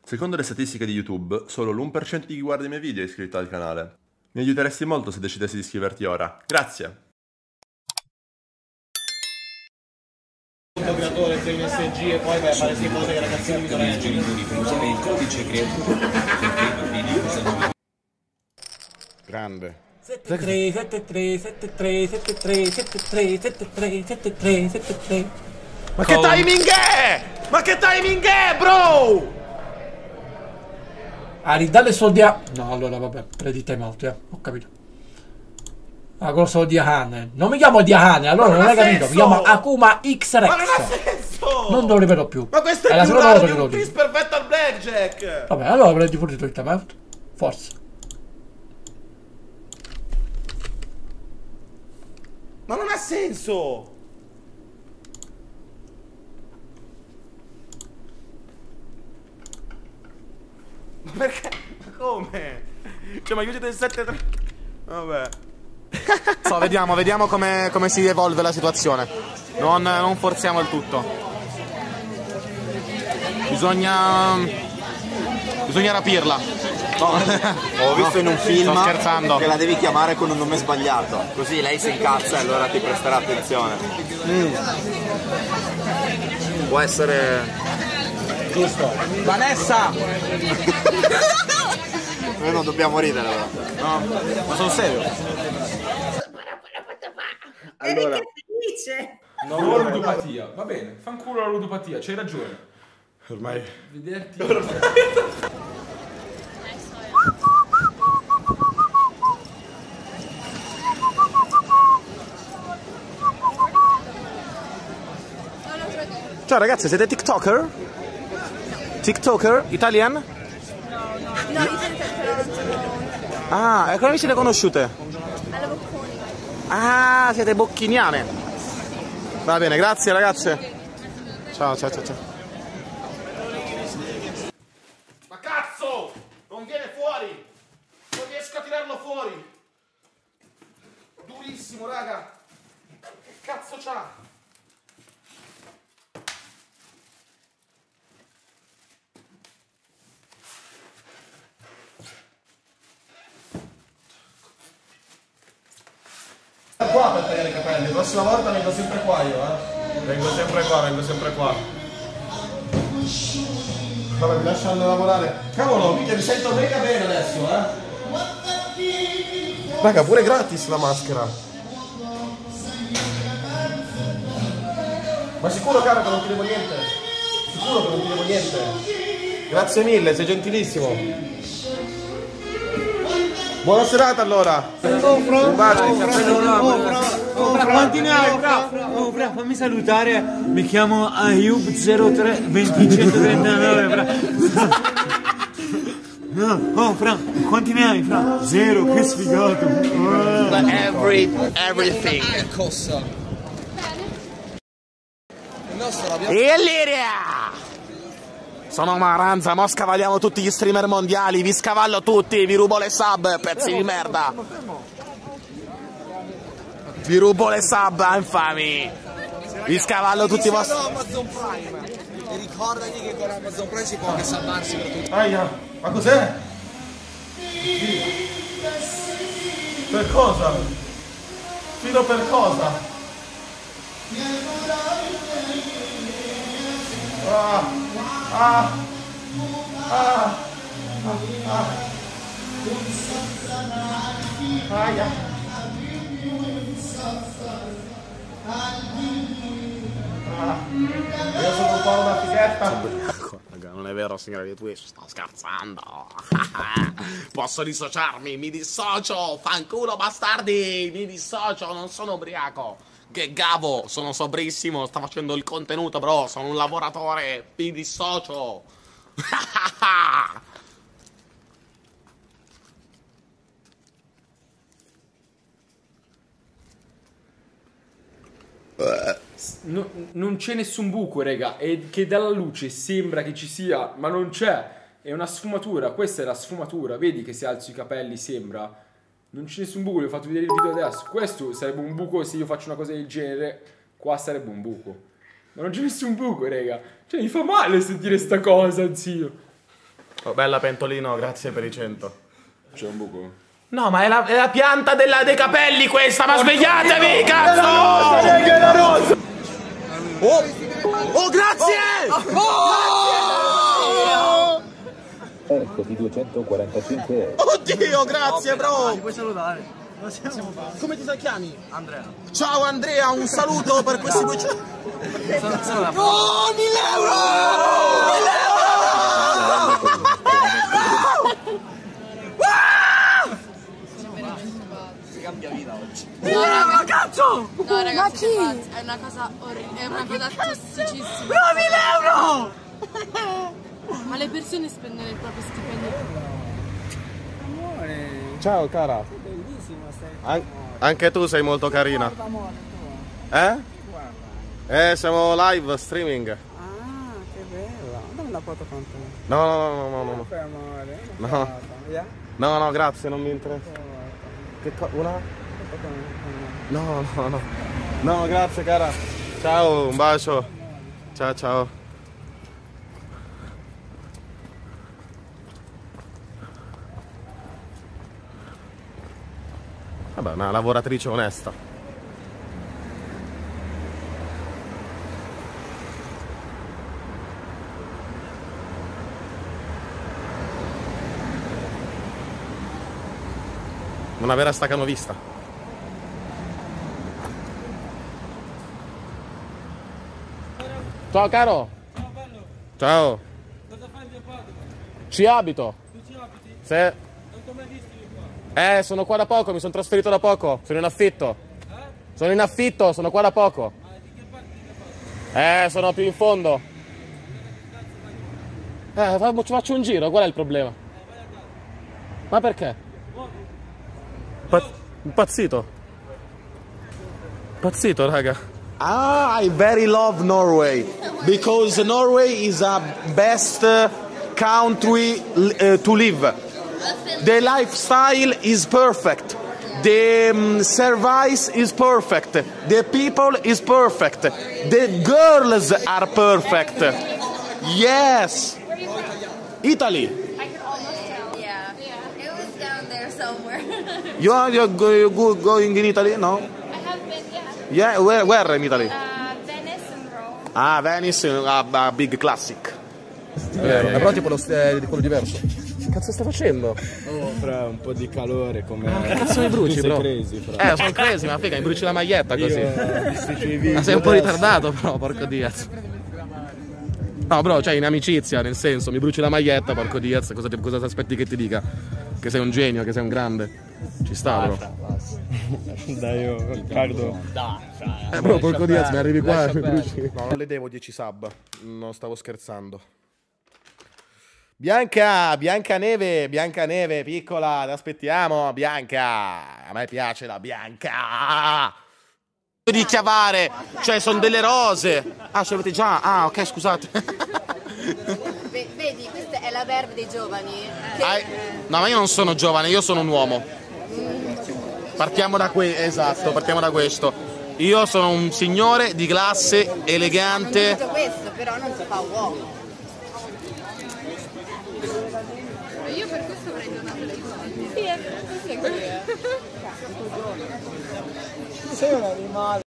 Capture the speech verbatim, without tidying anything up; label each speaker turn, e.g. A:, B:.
A: Secondo le statistiche di YouTube, solo l'uno per cento di chi guarda i miei video è iscritto al canale. Mi aiuteresti molto se decidessi di iscriverti ora. Grazie!
B: Creatore per M S G e poi vai a fare queste cose che ragazzini mi sono genitori per usare il codice creatore perché i bambini usano.
C: Grande.
D: sette tre sette tre sette tre sette tre sette tre sette tre sette tre sette tre.
C: Ma che timing è? Ma che timing è, bro?
D: Ah, ridalle soldi a... No, allora vabbè, prendi time out, eh. Ho capito. Ah, cosa di Ahane? Non mi chiamo Diahane, allora non, non hai capito. Mi chiamo Akuma X Rex.
C: Ma non ha senso!
D: Non te lo ripeto più.
C: Ma questo è,
D: è la
C: il più
D: seconda
C: raro
D: volta
C: di
D: che
C: un
D: lo dico.
C: quiz perfetto al blackjack!
D: Vabbè, allora prendi pure tu il time out. Forza.
C: Ma non ha senso! Ma perché? Ma come? Cioè, ma io del sette tre... Vabbè. So, vediamo, vediamo come, come si evolve la situazione. Non, non forziamo il tutto. Bisogna... Bisogna rapirla.
E: No, ho visto
C: No,
E: in un film
C: sto scherzando.
E: che la devi chiamare con un nome sbagliato, così lei si incazza e allora ti presterà attenzione.
C: Mm.
E: Può essere...
C: Giusto. Vanessa!
E: Noi non dobbiamo ridere, allora.
C: No, ma sono serio.
E: Allora...
F: Che felice!
G: No, no, ludopatia. Va bene, fanculo la ludopatia, c'hai ragione.
C: Ormai...
G: Vederti...
C: Ciao ragazzi, siete TikToker? TikToker? Italian?
F: No, io però non sono
C: Ah, e come vi siete conosciute?
F: alla Bocconi.
C: Ah, siete bocchiniane. Va bene, grazie ragazze. Ciao, ciao, ciao, ciao. Ma cazzo! Non viene fuori! Non riesco a tirarlo fuori! Durissimo, raga! Che cazzo c'ha? Qua per tagliare i capelli, la prossima volta vengo sempre qua io, eh. Vengo sempre qua, vengo sempre qua. Vabbè, mi lasciano lavorare. Cavolo, mica mi sento mega bene adesso, eh. Raga, pure gratis la maschera. Ma sicuro, caro, che non ti devo niente? Sicuro che non ti devo niente? Grazie mille, sei gentilissimo. Buona serata allora! Un bacio!
H: Oh, fra, quanti ne hai, fra? Oh, fra, fammi salutare, mi chiamo Ayub zero tre duemilatrecentotrentanove, fra. No, oh, fra, quanti ne hai, fra? Zero, che sfigato!
C: But every, everything! E Illiria! Sono Maranza, mo scavalliamo tutti gli streamer mondiali, vi scavallo tutti, vi rubo le sub, pezzi di merda! Vi rubo le sub, infami! Vi scavallo tutti i vostri...
I: Amazon Prime e ricordati che con Amazon Prime si può anche salvarsi per tutto.
C: Aia, ma cos'è? Per cosa? Fino per cosa? Ah! Ah, ah, ah, ah, aia. Ah, io sono un po' una fighetta. Raga, non è vero, signora di Twitch, sto scherzando. Posso dissociarmi, mi dissocio, fanculo bastardi, mi dissocio, non sono ubriaco. Che gavo, sono sobrissimo, sto facendo il contenuto, bro, sono un lavoratore, mi dissocio.
G: No, non c'è nessun buco, raga, e che dalla luce sembra che ci sia, ma non c'è. È una sfumatura, questa è la sfumatura, vedi che se alzo i capelli sembra... Non c'è nessun buco, vi ho fatto vedere il video adesso. Questo sarebbe un buco se io faccio una cosa del genere. Qua sarebbe un buco. Ma non c'è nessun buco, raga. Cioè, mi fa male sentire sta cosa, zio.
C: Oh, bella Pentolino, grazie per i cento.
A: C'è un buco?
C: No, ma è la, è la pianta della, dei capelli questa, ma svegliatevi, cazzo! Oh, oh grazie! Oh!
B: Eccoti duecentoquarantacinque euro.
C: Oddio, grazie, bro!
I: Puoi salutare.
C: Come ti chiami?
I: Andrea.
C: Ciao Andrea, un saluto per questi duecento.
I: Oh, mille euro! mille euro! Si cambia vita oggi.
F: No, raga,
I: cazzo!
F: no, ragazzi, è una cosa orribile, è una cosa tossicissima.
I: No, mille euro!
F: Ma le persone spendono il proprio stipendio.
C: Ciao cara. Sei bellissima, sei. Anche tu sei molto carina. Eh? Eh, siamo live streaming.
J: Ah, che bella. Dammi una foto con te.
C: No, no, no, no, no.
J: Che amore.
C: No.
J: Yeah?
C: No, no, grazie, non mi interessa. Che co- una? No, no, no. No, grazie cara. Ciao, un bacio. Ciao, ciao. Vabbè, una lavoratrice onesta. Una vera stacanovista. Ciao caro.
J: Ciao bello.
C: Ciao.
J: Cosa fai in Padova?
C: Ci abito.
J: Tu ci abiti?
C: Sì.
J: Non ti ho mai visto di qua.
C: Eh, sono qua da poco, mi sono trasferito da poco. Sono in affitto.
J: Eh?
C: Sono in affitto, sono qua da poco.
J: Ma di che parte? Di che parte?
C: Eh, sono più in fondo. Eh, fa- ci faccio un giro, qual è il problema? Ma perché? Pa- impazzito. Impazzito, raga.
K: Ah, I very love Norway because Norway is a best country uh, to live. The lifestyle is perfect. The um, service is perfect. The people is perfect. The girls are perfect. Yes. Italy.
F: I can almost tell. Yeah. It was down there somewhere.
K: You are you're go, you go, going in Italy? No?
F: I have been, yeah.
K: Yeah, where, where in Italy?
F: Uh, Venice and Rome.
K: Ah, Venice, a, a big classic.
C: È vero, è però tipo lo st- di quello diverso. Che cazzo stai facendo?
L: Oh, fra, un po' di calore come...
C: Ma che cazzo mi bruci,
L: Tu sei
C: bro?
L: crazy, fra.
C: Eh, sono crazy, ma figa, mi bruci la maglietta così.
L: Io, visto i tuoi video
C: Ma sei un po'
L: adesso-
C: ritardato, però, porco Diaz. No, bro, cioè in amicizia, nel senso, mi bruci la maglietta, porco Diaz, cosa ti, cosa ti aspetti che ti dica? Che sei un genio, che sei un grande. Ci sta, bro.
L: Dai, io, Riccardo.
C: Eh, bro, porco Diaz, mi arrivi qua e mi bruci. No, non le devo dieci sub, non stavo scherzando. Bianca, Bianca Neve, Bianca Neve, piccola, ti aspettiamo, Bianca. A me piace la Bianca. Di chiavare, cioè sono delle rose. Ah, ce l'avete già? Ah, ok, scusate.
F: V- vedi, questa è la verve dei giovani. Che...
C: Ah, no, ma io non sono giovane, io sono un uomo. Partiamo da que- esatto, partiamo da questo. Io sono un signore di classe, elegante.
F: Non tutto questo, però non si fa uomo. Io per questo avrei donato dei soldi. Sì, è così.
J: Sei un animale.